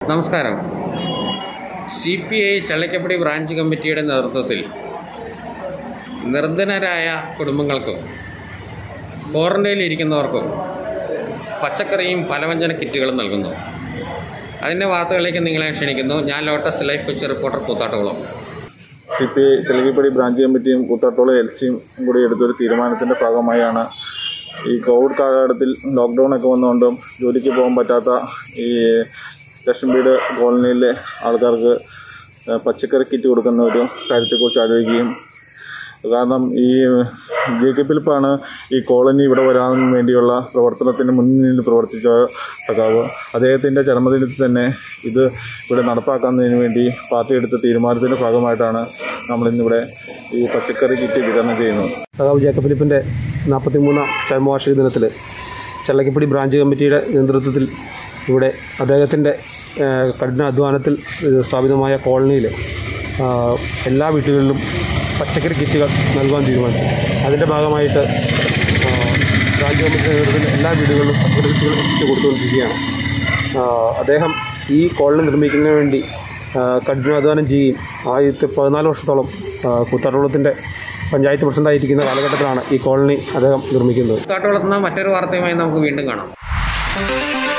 നമസ്കാരം. CPI Challakkappady branch കമ്മിറ്റിയുടെ നേതൃത്വത്തിൽ നിർധനരായ കുടുംബങ്ങൾക്കും ക്വാറന്റൈനിലിരിക്കുന്നവർക്കും പച്ചക്കറിയും പലവ്യഞ്ജന കിറ്റുകളും നൽകുന്നു. അതിൻ്റെ വാർത്തകളിലേക്ക് നിങ്ങളെ ക്ഷണിക്കുന്നു. ഞാൻ Lotus Life Kochi reporter Koothattukulam. CPI Challakkappady branch കമ്മിറ്റിയും കൂത്താട്ടുകുളം LCയും കൂടി എടുത്തൊരു തീരുമാനത്തിൻ്റെ ഭാഗമായാണ് ഈ കോവിഡ് കാലഘട്ടത്തിൽ ലോക്ക്ഡൗണൊക്കെ വന്നുകൊണ്ടും ജോലിക്ക് പോകാൻ പറ്റാത്ത ഈ ലക്ഷംവീട് കോളനിയിലെ ആൾക്കാർക്ക് പച്ചക്കറി കിറ്റ് കൊടുക്കുന്ന ഒരു കാര്യത്തെക്കുറിച്ച് ആലോചിക്കുകയും, കാരണം ഈ JK ഫിലിപ്പാണ് ഈ കോളനി ഇവിടെ വരാൻ വേണ്ടിയുള്ള പ്രവർത്തനത്തിന് മുന്നിൽ പ്രവർത്തിച്ച സഖാവ്. അദ്ദേഹത്തിൻ്റെ ജന്മദിനത്തിൽ തന്നെ ഇത് ഇവിടെ നടപ്പാക്കുന്നതിന് വേണ്ടി പാർട്ടി എടുത്ത തീരുമാനത്തിൻ്റെ ഭാഗമായിട്ടാണ് നമ്മളിന്നിവിടെ ഈ പച്ചക്കറി കിറ്റ് വിതരണം ചെയ്യുന്നത്. സഖാവ് JK ഫിലിപ്പിൻ്റെ 43ാം ചരമവാർഷിക ദിനത്തിൽ ചള്ളക്കപ്പടി ബ്രാഞ്ച് കമ്മിറ്റിയുടെ നേതൃത്വത്തിൽ ഇവിടെ അദ്ദേഹത്തിൻ്റെ കഠിനാധ്വാനത്തിൽ സ്ഥാപിതമായ കോളനിയിൽ എല്ലാ വീട്ടുകളിലും പച്ചക്കറി കിറ്റുകൾ നൽകാൻ തീരുമാനിച്ചു. അതിൻ്റെ ഭാഗമായിട്ട് ബ്രാഞ്ച് കമ്മിറ്റിയുടെ നേതൃത്വത്തിൽ എല്ലാ വീടുകളിലും പച്ചക്കറി കിറ്റുകൾ എത്തിച്ചു കൊടുത്തുകൊണ്ടിരിക്കുകയാണ്. അദ്ദേഹം ഈ കോളനി നിർമ്മിക്കുന്നതിന് വേണ്ടി കഠിനാധ്വാനം ചെയ്യുകയും 14 വർഷത്തോളം കൂത്താട്ടുകുളത്തിൻ്റെ പഞ്ചായത്ത് പ്രസിഡൻ്റായിരിക്കുന്ന കാലഘട്ടത്തിലാണ് ഈ കോളനി അദ്ദേഹം നിർമ്മിക്കുന്നത്. കൂത്താട്ടുകുളത്ത് നിന്ന് മറ്റൊരു വാർത്തയുമായി നമുക്ക് വീണ്ടും കാണാം.